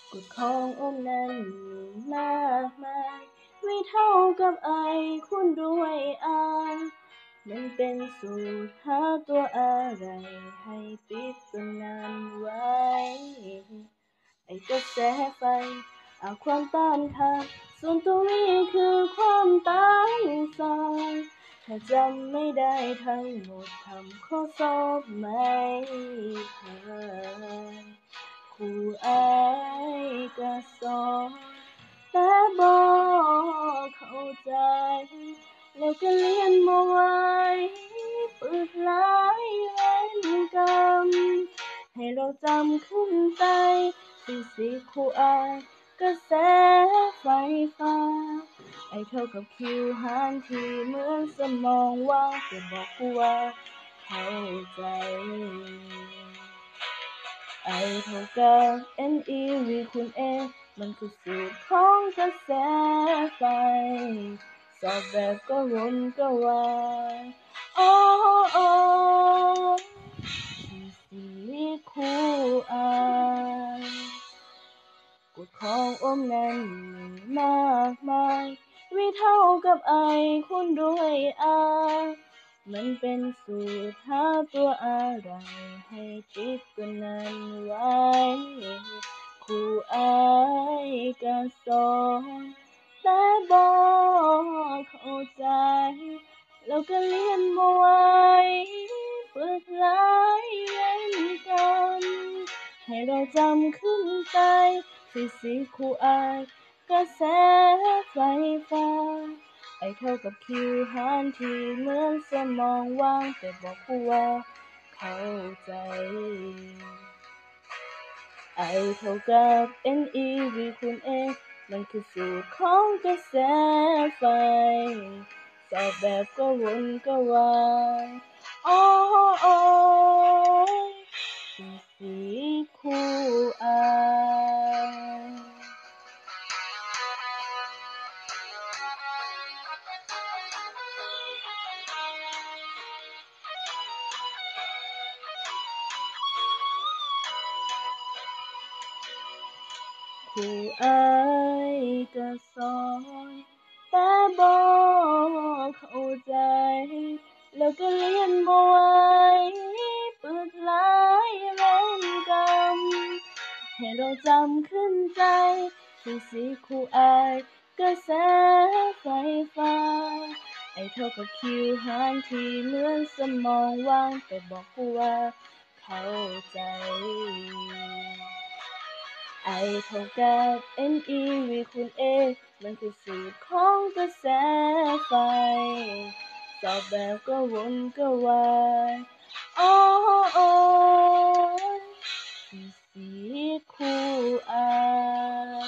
กฎขององค์นั้นมีมากมายไม่เท่ากับไอคุณด้วยมันเป็นสูตรหาตัวอะไรให้ปิดตรงนั้นไว้ไอกระแสไฟความต้านทานส่วนตัวนี้คือความตั้งใจถ้าจำไม่ได้ทั้งหมดทำข้อสอบไม่ผ่านครูก็สอนแต่บอกเข้าใจแล้วก็เรียนมาไว้ฝึกหลายเวรกรรมให้เราจำขึ้นใจฟิสิกส์ครูกระแสไฟฟ้าเท่ากับคิวหารที่เหมือนสมองว่างแต่บอกกูว่าเข้าใจเท่ากับ NEV คูณ A มันคือสูตรของกระแสไฟสอบแบบก็วนก็วายโอ้ที่ครูกฎของอมนั้นมีมากมายไม่เท่ากับคุณด้วยมันเป็นสูตรหาตัวอะไรให้ติดตัวนั้นไว้ครูก็สอนแต่บอกเข้าใจแล้วก็เรียนมาไว้ฝึกหลายเวรกรรมให้เราจำขึ้นใจฟิสิกส์ครูกระแสไฟฟ้าเท่ากับคิวหารที่เหมือนสมองว่างแต่บอกกูว่าเข้าใจเท่ากับ NEV คูณ A มันคือสูตรของกระแสไฟสอบแบบก็วนก็วายโอ้สีครูครูก็สอนแต่บอกเข้าใจแล้วก็เรียนมาไว้ฝึกหลายเวรกรรมให้เราจำขึ้นใจฟิสิกส์ครูกระแสไฟฟ้าเท่ากับคิวหารที่เหมือนสมองว่างแต่บอกกูว่าเข้าใจเท่ากับ NEV คูณ A มันคือสูตรของกระแสไฟสอบแบบก็วนก็วายโอ้สีครู